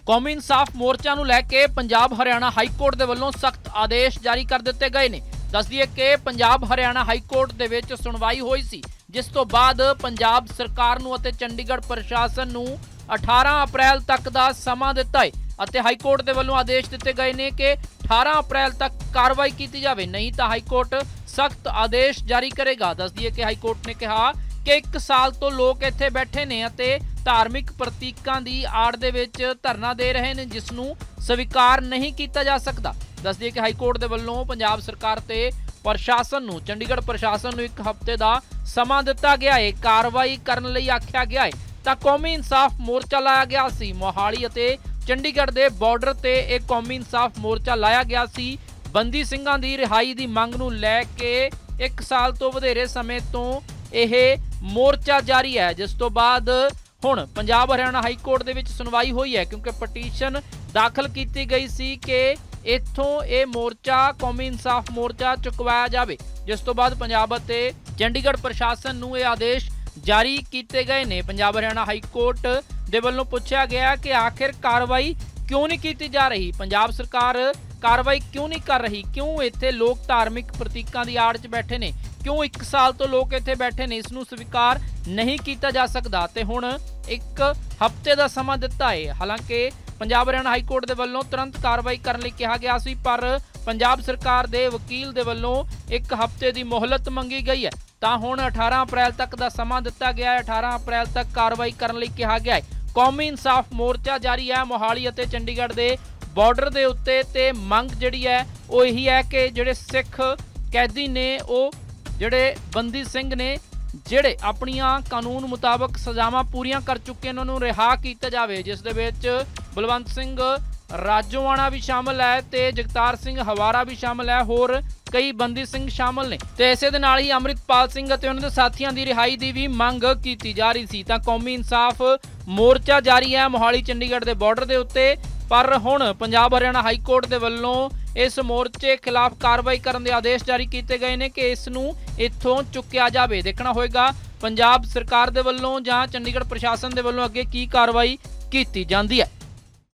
ਕੌਮੀ ਇਨਸਾਫ ਮੋਰਚਾ ਨੂੰ ਲੈ ਕੇ ਪੰਜਾਬ ਹਰਿਆਣਾ ਹਾਈ ਕੋਰਟ ਦੇ ਵੱਲੋਂ ਸਖਤ ਆਦੇਸ਼ ਜਾਰੀ ਕਰ ਦਿੱਤੇ ਗਏ ਨੇ। ਦੱਸ ਦਈਏ ਕਿ ਪੰਜਾਬ ਹਰਿਆਣਾ ਹਾਈ ਕੋਰਟ ਦੇ ਵਿੱਚ ਸੁਣਵਾਈ ਹੋਈ ਸੀ, ਜਿਸ ਤੋਂ ਬਾਅਦ ਪੰਜਾਬ ਸਰਕਾਰ ਨੂੰ ਅਤੇ ਚੰਡੀਗੜ੍ਹ ਪ੍ਰਸ਼ਾਸਨ ਨੂੰ 18 ਅਪ੍ਰੈਲ ਤੱਕ ਦਾ ਸਮਾਂ ਦਿੱਤਾ ਹੈ ਅਤੇ ਹਾਈ ਕੋਰਟ ਦੇ ਵੱਲੋਂ ਆਦੇਸ਼ ਦਿੱਤੇ ਗਏ ਨੇ ਕਿ 18 ਅਪ੍ਰੈਲ ਤੱਕ ਕਾਰਵਾਈ ਕੀਤੀ ਜਾਵੇ, ਨਹੀਂ ਤਾਂ ਹਾਈ ਕੋਰਟ ਸਖਤ ਆਦੇਸ਼ ਜਾਰੀ ਕਰੇਗਾ। ਦੱਸ ਦਈਏ ਕਿ ਹਾਈ ਕੋਰਟ ਨੇ ਕਿਹਾ ਕਿ 1 ਸਾਲ ਤੋਂ ਲੋਕ ਇੱਥੇ ਬੈਠੇ ਨੇ ਅਤੇ ਧਾਰਮਿਕ ਪ੍ਰਤੀਕਾਂ ਦੀ ਆੜ ਦੇ ਵਿੱਚ ਧਰਨਾ ਦੇ ਰਹੇ ਨੇ, ਜਿਸ ਨੂੰ ਸਵੀਕਾਰ ਨਹੀਂ ਕੀਤਾ ਜਾ ਸਕਦਾ। ਦੱਸ ਦਈਏ ਕਿ ਹਾਈ ਕੋਰਟ ਦੇ ਵੱਲੋਂ ਪੰਜਾਬ ਸਰਕਾਰ ਤੇ ਪ੍ਰਸ਼ਾਸਨ ਨੂੰ, ਚੰਡੀਗੜ੍ਹ ਪ੍ਰਸ਼ਾਸਨ ਨੂੰ 1 ਹਫ਼ਤੇ ਦਾ ਸਮਾਂ ਦਿੱਤਾ ਗਿਆ ਹੈ, ਕਾਰਵਾਈ ਕਰਨ ਲਈ ਆਖਿਆ ਗਿਆ ਹੈ। ਤਾਂ ਕੌਮੀ ਇਨਸਾਫ ਮੋਰਚਾ ਲਾਇਆ ਗਿਆ ਸੀ ਮੋਹਾਲੀ ਅਤੇ ਚੰਡੀਗੜ੍ਹ ਦੇ ਬਾਰਡਰ ਤੇ ਇਹ ਕੌਮੀ ਇਨਸਾਫ ਮੋਰਚਾ ਲਾਇਆ ਗਿਆ ਸੀ ਬੰਦੀ ਸਿੰਘਾਂ ਦੀ ਰਿਹਾਈ ਦੀ ਮੰਗ ਨੂੰ ਲੈ ਕੇ। 1 ਸਾਲ ਤੋਂ ਵਧੇਰੇ ਸਮੇਂ ਤੋਂ ਇਹ ਮੋਰਚਾ ਜਾਰੀ ਹੈ, ਜਿਸ ਤੋਂ ਬਾਅਦ ਹੁਣ ਪੰਜਾਬ ਹਰਿਆਣਾ ਹਾਈ ਕੋਰਟ ਦੇ ਵਿੱਚ ਸੁਣਵਾਈ ਹੋਈ ਹੈ, ਕਿਉਂਕਿ ਪਟੀਸ਼ਨ ਦਾਖਲ ਕੀਤੀ ਗਈ ਸੀ ਕਿ ਇੱਥੋਂ ਇਹ ਮੋਰਚਾ ਕੌਮੀ ਇਨਸਾਫ ਮੋਰਚਾ ਚੁਕਵਾਇਆ ਜਾਵੇ, ਜਿਸ ਤੋਂ ਬਾਅਦ ਪੰਜਾਬ ਅਤੇ ਚੰਡੀਗੜ੍ਹ ਪ੍ਰਸ਼ਾਸਨ ਨੂੰ ਇਹ ਆਦੇਸ਼ ਜਾਰੀ ਕੀਤੇ ਗਏ ਨੇ। ਪੰਜਾਬ ਹਰਿਆਣਾ ਹਾਈ ਕੋਰਟ ਦੇ ਵੱਲੋਂ ਪੁੱਛਿਆ ਗਿਆ ਕਿ ਆਖਿਰ ਕਾਰਵਾਈ ਕਿਉਂ ਨਹੀਂ ਕੀਤੀ ਜਾ ਰਹੀ, ਪੰਜਾਬ ਸਰਕਾਰ ਕਾਰਵਾਈ ਕਿਉਂ ਨਹੀਂ ਕਰ ਰਹੀ, ਕਿਉਂ ਇੱਥੇ ਲੋਕ ਧਾਰਮਿਕ ਪ੍ਰਤੀਕਾਂ ਦੀ ਆੜ 'ਚ ਬੈਠੇ ਨੇ, ਕਿਉਂ 1 ਸਾਲ ਤੋਂ ਲੋਕ ਇੱਥੇ ਬੈਠੇ ਨੇ, ਇਸ ਨੂੰ ਸਵੀਕਾਰ ਨਹੀਂ ਕੀਤਾ ਜਾ ਸਕਦਾ ਤੇ ਹੁਣ 1 ਹਫ਼ਤੇ ਦਾ ਸਮਾਂ ਦਿੱਤਾ ਹੈ। ਹਾਲਾਂਕਿ ਪੰਜਾਬ ਹਰਿਆਣਾ ਹਾਈ ਕੋਰਟ ਦੇ ਵੱਲੋਂ ਤੁਰੰਤ ਕਾਰਵਾਈ ਕਰਨ ਲਈ ਕਿਹਾ ਗਿਆ ਸੀ, ਪਰ ਪੰਜਾਬ ਸਰਕਾਰ ਦੇ ਵਕੀਲ ਦੇ ਵੱਲੋਂ 1 ਹਫ਼ਤੇ ਦੀ ਮੋਹਲਤ ਮੰਗੀ ਗਈ ਹੈ। ਤਾਂ ਹੁਣ 18 ਅਪ੍ਰੈਲ ਤੱਕ ਦਾ ਸਮਾਂ ਦਿੱਤਾ ਗਿਆ ਹੈ। 18 ਅਪ੍ਰੈਲ ਤੱਕ ਕਾਰਵਾਈ ਕਰਨ ਲਈ ਕਿਹਾ ਗਿਆ ਹੈ। ਕੌਮੀ ਇਨਸਾਫ ਮੋਰਚਾ ਜਾਰੀ ਹੈ ਮੋਹਾਲੀ ਅਤੇ ਚੰਡੀਗੜ੍ਹ ਦੇ ਬਾਰਡਰ ਦੇ ਉੱਤੇ ਤੇ ਮੰਗ ਜਿਹੜੀ ਹੈ ਉਹ ਇਹੀ ਹੈ ਕਿ ਜਿਹੜੇ ਸਿੱਖ ਕੈਦੀ ਨੇ, ਉਹ ਜਿਹੜੇ ਬੰਦੀ ਸਿੰਘ ਨੇ, ਜਿਹੜੇ ਆਪਣੀਆਂ ਕਾਨੂੰਨ ਮੁਤਾਬਕ ਸਜ਼ਾਵਾਂ ਪੂਰੀਆਂ ਕਰ ਚੁੱਕੇ ਨੇ, ਉਹਨਾਂ ਨੂੰ ਰਿਹਾ ਕੀਤਾ ਜਾਵੇ, ਜਿਸ ਦੇ ਵਿੱਚ ਬਲਵੰਤ ਸਿੰਘ ਰਾਜੋਆਣਾ ਵੀ ਸ਼ਾਮਲ ਹੈ ਤੇ ਜਗਤਾਰ ਸਿੰਘ ਹਵਾਰਾ ਵੀ ਸ਼ਾਮਲ ਹੈ, ਹੋਰ ਕਈ ਬੰਦੀ ਸਿੰਘ ਸ਼ਾਮਲ ਨੇ ਤੇ ਇਸੇ ਦੇ ਨਾਲ ਹੀ ਅੰਮ੍ਰਿਤਪਾਲ ਸਿੰਘ ਅਤੇ ਉਹਨਾਂ ਦੇ ਸਾਥੀਆਂ ਦੀ ਰਿਹਾਈ ਦੀ ਵੀ ਮੰਗ ਕੀਤੀ ਜਾ ਰਹੀ ਸੀ। ਤਾਂ ਕੌਮੀ ਇਨਸਾਫ ਮੋਰਚਾ ਜਾਰੀ ਹੈ ਮੋਹਾਲੀ ਚੰਡੀਗੜ੍ਹ ਦੇ ਬਾਰਡਰ ਦੇ ਉੱਤੇ, ਪਰ ਹੁਣ ਪੰਜਾਬ ਹਰਿਆਣਾ ਹਾਈ ਕੋਰਟ ਦੇ ਵੱਲੋਂ ਇਸ ਮੋਰਚੇ ਖਿਲਾਫ ਕਾਰਵਾਈ ਕਰਨ ਦੇ ਆਦੇਸ਼ ਜਾਰੀ ਕੀਤੇ ਗਏ ਨੇ ਕਿ ਇਸ ਨੂੰ ਇੱਥੋਂ ਚੁੱਕਿਆ ਜਾਵੇ। ਦੇਖਣਾ ਹੋਏਗਾ ਪੰਜਾਬ ਸਰਕਾਰ ਦੇ ਵੱਲੋਂ ਜਾਂ ਚੰਡੀਗੜ੍ਹ ਪ੍ਰਸ਼ਾਸਨ ਦੇ ਵੱਲੋਂ ਅੱਗੇ ਕੀ ਕਾਰਵਾਈ ਕੀਤੀ ਜਾਂਦੀ ਹੈ।